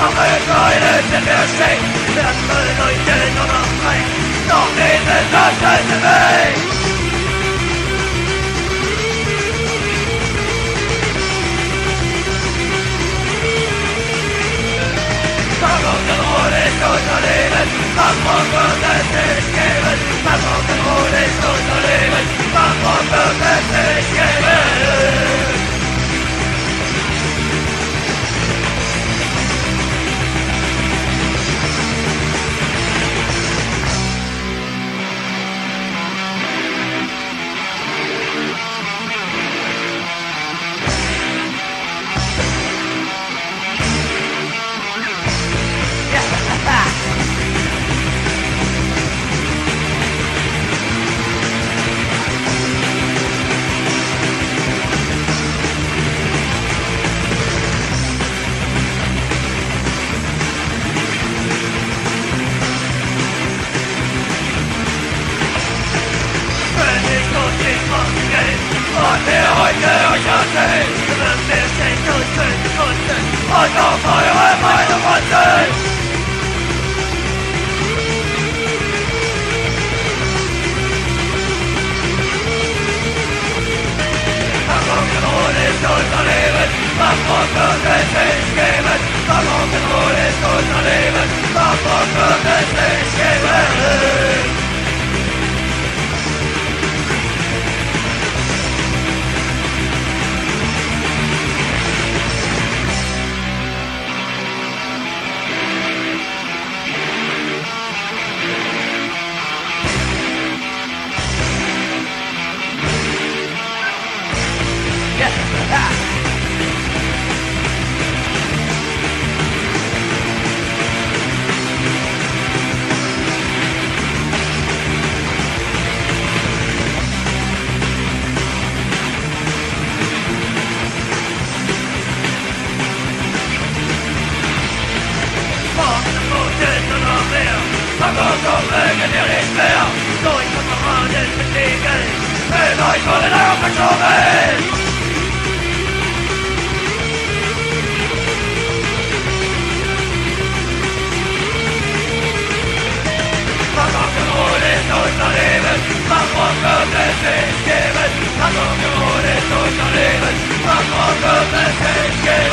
Auf allen Säulen sind wir stehen, werden beleuchten und noch frei, doch dies ist das letzte Weg. Rock'n'Roll ist unser Leben, Rock wird es nicht geben. Rock'n'Roll ist unser Leben, Rock wird es nicht geben. Und wir heute euch erzählen, wird wir stehen und finden Kunden und auf eure Meinung handeln. Rock'n'Roll ist unser Leben, Rock wird es nicht geben. Rock'n'Roll ist unser Leben, Rock wird es nicht geben. Komm, mögen wir nicht mehr durch Kameraden besiegen, mit euch wurden auch verschoben. Rock'n'Roll ist unser Leben, Rock wird es nicht geben. Rock'n'Roll ist unser Leben, Rock wird es nicht geben.